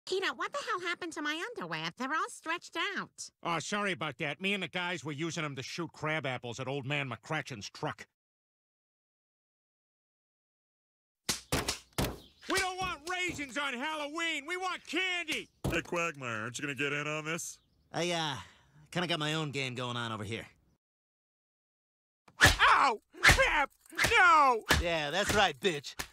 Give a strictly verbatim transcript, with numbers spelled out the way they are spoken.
Peter, what the hell happened to my underwear? They're all stretched out. Oh, sorry about that. Me and the guys were using them to shoot crab apples at old man McCratchen's truck. We don't want raisins on Halloween. We want candy. Hey, Quagmire, aren't you gonna get in on this? I, uh, kind of got my own game going on over here. Ow! Pep! No! Yeah, that's right, bitch.